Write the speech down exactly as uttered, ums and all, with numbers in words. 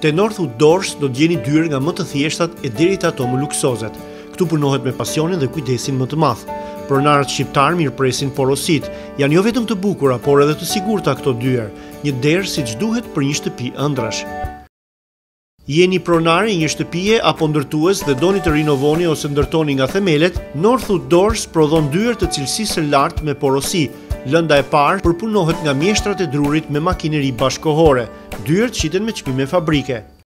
Te Northwood Doors do të gjeni dyert nga më të thjeshtat e deri te ato më luksozet. Këtu punohet me pasionin dhe kujdesin më të madh. Pronarët shqiptar mirëpresin porositë, janë jo vetëm të bukura, por edhe të sigurta këto dyer, një derë siç duhet për një shtëpi ëndrash. Jeni pronar i një shtëpie apo ndërtues dhe doni të rinovoni ose ndërtoni nga themelet, Northwood Doors prodhon dyer të cilësisë së lartë me porosi. Lënda e parë përpunohet nga mjeshtrat e drurit me makineri bashkohore. Dyert qiten me çmime fabrike.